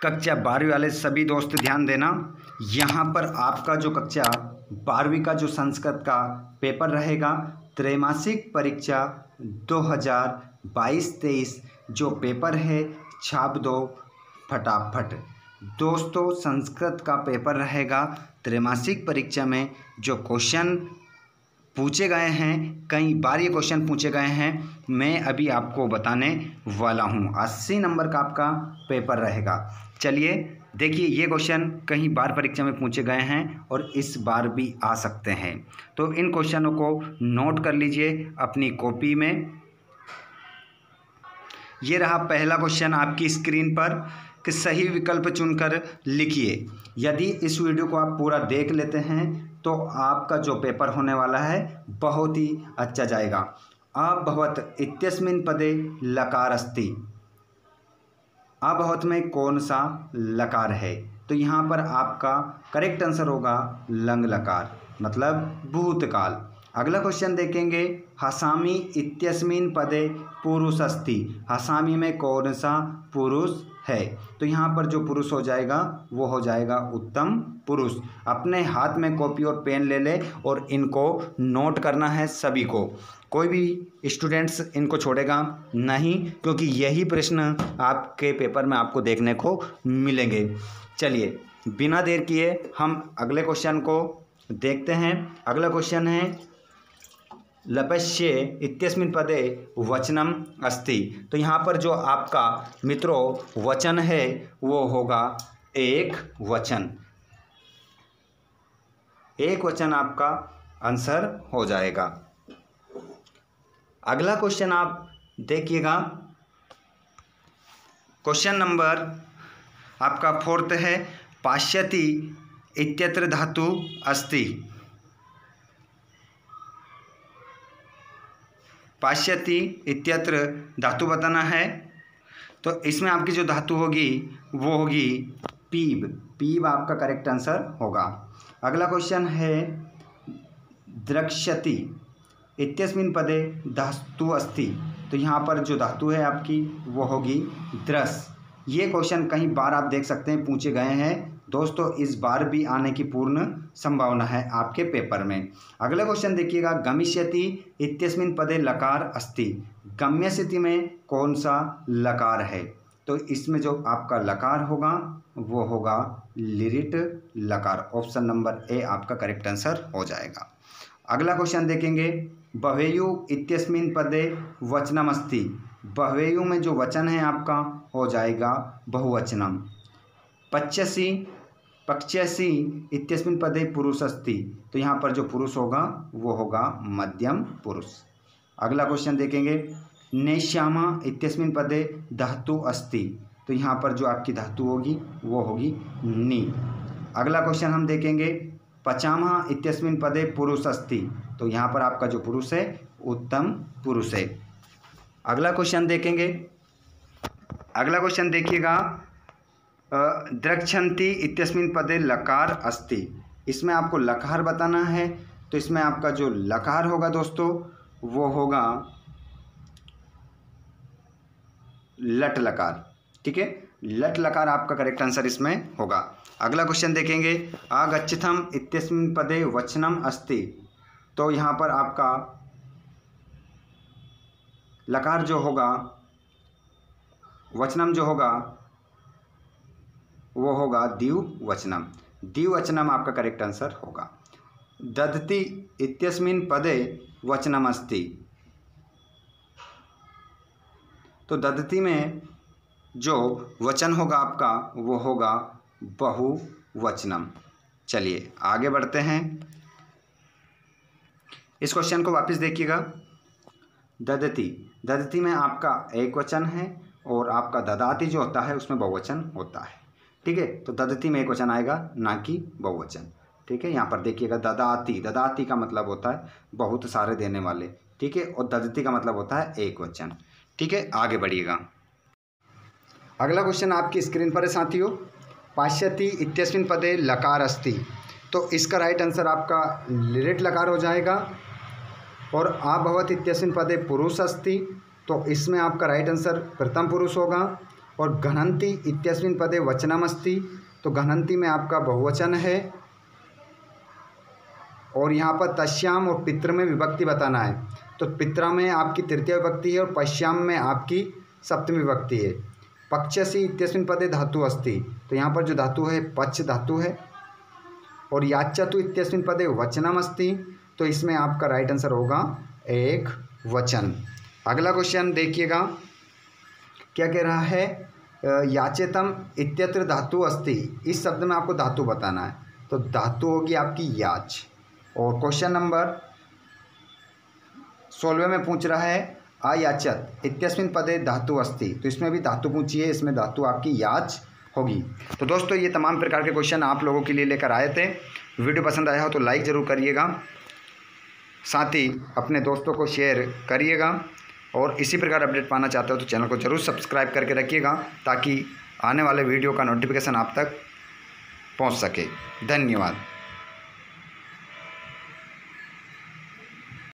कक्षा 12वीं वाले सभी दोस्त ध्यान देना। यहाँ पर आपका जो कक्षा 12वीं का जो संस्कृत का पेपर रहेगा, त्रैमासिक परीक्षा 2022-23 जो पेपर है छाप दो फटाफट। दोस्तों संस्कृत का पेपर रहेगा, त्रैमासिक परीक्षा में जो क्वेश्चन पूछे गए हैं, कई बार ये क्वेश्चन पूछे गए हैं, मैं अभी आपको बताने वाला हूँ। 80 नंबर का आपका पेपर रहेगा। चलिए देखिए, ये क्वेश्चन कई बार परीक्षा में पूछे गए हैं और इस बार भी आ सकते हैं, तो इन क्वेश्चनों को नोट कर लीजिए अपनी कॉपी में। ये रहा पहला क्वेश्चन आपकी स्क्रीन पर कि सही विकल्प चुनकर लिखिए। यदि इस वीडियो को आप पूरा देख लेते हैं तो आपका जो पेपर होने वाला है बहुत ही अच्छा जाएगा। अभवत इत्यस्मिन् पदे लकार अस्ति। अभवत में कौन सा लकार है? तो यहाँ पर आपका करेक्ट आंसर होगा लंग लकार, मतलब भूतकाल। अगला क्वेश्चन देखेंगे, हसामी इत्यस्मिन् पदे पुरुष अस्ति। हसामी में कौन सा पुरुष है? तो यहाँ पर जो पुरुष हो जाएगा वो हो जाएगा उत्तम पुरुष। अपने हाथ में कॉपी और पेन ले ले और इनको नोट करना है सभी को। कोई भी स्टूडेंट्स इनको छोड़ेगा नहीं, क्योंकि यही प्रश्न आपके पेपर में आपको देखने को मिलेंगे। चलिए बिना देर किए हम अगले क्वेश्चन को देखते हैं। अगला क्वेश्चन है, लपश्ये इत्यस्मिन् पदे वचनम अस्ति। तो यहाँ पर जो आपका मित्रों वचन है वो होगा एक वचन। एक वचन आपका आंसर हो जाएगा। अगला क्वेश्चन आप देखिएगा, क्वेश्चन नंबर आपका 4th है, पाश्यति इत्यत्र धातु अस्ति। पाश्यति इत्यत्र धातु बताना है, तो इसमें आपकी जो धातु होगी वो होगी पीब। पीब आपका करेक्ट आंसर होगा। अगला क्वेश्चन है, द्रक्ष्यति इत्यस्मिन् पदे धातु अस्ति। तो यहाँ पर जो धातु है आपकी वो होगी द्रस। ये क्वेश्चन कई बार आप देख सकते हैं पूछे गए हैं दोस्तों, इस बार भी आने की पूर्ण संभावना है आपके पेपर में। अगला क्वेश्चन देखिएगा, गमिष्यति इत्यस्मिन् पदे लकार अस्ति। गम्यस्यति में कौन सा लकार है? तो इसमें जो आपका लकार होगा वो होगा लिरिट लकार। ऑप्शन नंबर ए आपका करेक्ट आंसर हो जाएगा। अगला क्वेश्चन देखेंगे, बह्वेयु इत्यस्मिन् पदे वचनम अस्ति। बह्वेयु में जो वचन है आपका हो जाएगा बहुवचनम। पक्ष्यसि इत्यस्मिन् पदे पुरुष अस्ति। तो यहाँ पर जो पुरुष होगा वो होगा मध्यम पुरुष। अगला क्वेश्चन देखेंगे, नेष्यामा इत्यस्मिन् पदे धातु अस्ति। तो यहाँ पर जो आपकी धातु होगी वो होगी नी। अगला क्वेश्चन हम देखेंगे, पचामः इत्यस्मिन् पदे पुरुष अस्ति। तो यहाँ पर आपका जो पुरुष है उत्तम पुरुष है। अगला क्वेश्चन देखेंगे, अगला क्वेश्चन देखिएगा, द्रक्ष्यन्ति इत्यस्मिन् पदे लकार अस्ति। इसमें आपको लकार बताना है, तो इसमें आपका जो लकार होगा दोस्तों वो होगा लट लकार। ठीक है, लट लकार आपका करेक्ट आंसर इसमें होगा। अगला क्वेश्चन देखेंगे, आगच्छथम इत्यस्मिन् पदे वचनम अस्ति। तो यहाँ पर आपका लकार जो होगा, वचनम जो होगा वो होगा द्विवचनम। द्विवचनम आपका करेक्ट आंसर होगा। दधति इत्यस्मिन् पदे वचनम अस्ति। तो दधति में जो वचन होगा आपका वो होगा बहुवचनम। चलिए आगे बढ़ते हैं। इस क्वेश्चन को वापस देखिएगा, ददति। ददति में आपका एक वचन है और आपका ददाति जो होता है उसमें बहुवचन होता है। ठीक है, तो ददति में एक वचन आएगा, ना कि बहुवचन। ठीक है, यहाँ पर देखिएगा, ददाति। ददाति का मतलब होता है बहुत सारे देने वाले। ठीक है, और ददति का मतलब होता है एक वचन। ठीक है, आगे बढ़िएगा। अगला क्वेश्चन आपकी स्क्रीन पर है साथियों, पाश्यति इत्यस्मिन् पदे लकार अस्ति। तो इसका राइट आंसर आपका लिरिट लकार हो जाएगा। और अभवत इत्यस्मिन् पदे पुरुष अस्ति। तो इसमें आपका राइट आंसर प्रथम पुरुष होगा। और घ्नन्ति इत्यस्मिन् पदे वचनमस्ति, तो घ्नन्ति में आपका बहुवचन है। और यहाँ पर तस्याम और पित्र में विभक्ति बताना है, तो पित्रा में आपकी तृतीय विभक्ति है और पश्याम में आपकी सप्तमी विभक्ति है। पक्षसि इत्यस्मिन् पदे धातु अस्ति, तो यहाँ पर जो धातु है पक्ष धातु है। और याच्यतु इत्यस्मिन् पदे वचनम अस्ति, तो इसमें आपका राइट आंसर होगा एक वचन। अगला क्वेश्चन देखिएगा क्या कह रहा है, याचेतम इत्यत्र धातु अस्ति, इस शब्द में आपको धातु बताना है, तो धातु होगी आपकी याच। और क्वेश्चन नंबर 16 में पूछ रहा है अयाचत इत्यस्मिन् पदे धातु अस्ति, तो इसमें भी धातु पूछी है, इसमें धातु आपकी याच होगी। तो दोस्तों ये तमाम प्रकार के क्वेश्चन आप लोगों के लिए लेकर आए थे। वीडियो पसंद आया हो तो लाइक ज़रूर करिएगा, साथ ही अपने दोस्तों को शेयर करिएगा। और इसी प्रकार अपडेट पाना चाहते हो तो चैनल को ज़रूर सब्सक्राइब करके रखिएगा, ताकि आने वाले वीडियो का नोटिफिकेशन आप तक पहुंच सके। धन्यवाद।